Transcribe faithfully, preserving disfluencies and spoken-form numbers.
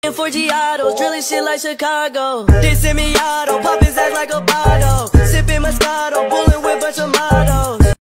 For Giottos, drilling shit like Chicago. This semi-auto, pop his ass like a bottle. Sipping Moscato, bullet